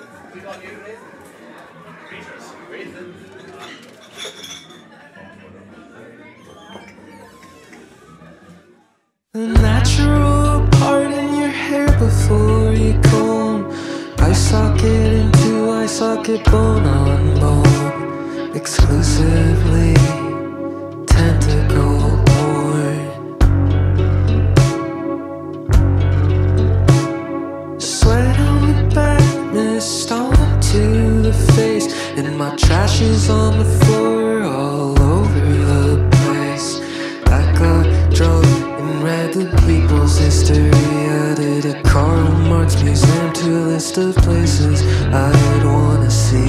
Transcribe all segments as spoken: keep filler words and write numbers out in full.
The natural part in your hair before you comb. Eye socket into eye socket, bone on bone. Exclusively tentacle porn. Sweat on the back, mist onto the face. And my trash is on the floor all over the place. I got drunk and read the people's history. Added a Karl Marx museum to a list of places I'd wanna see.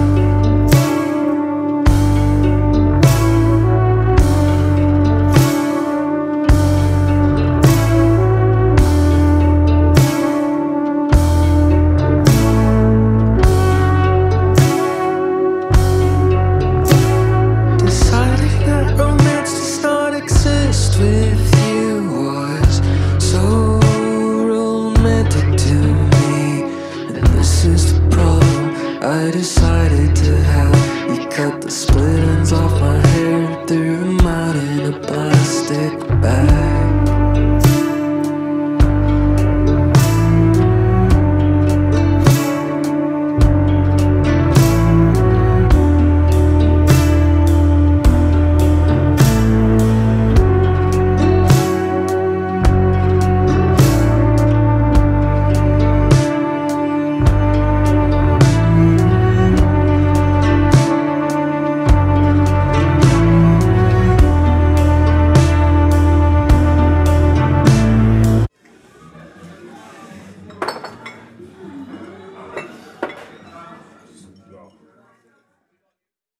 I decided to have you cut the split ends off my hair, threw them out in a plastic bag.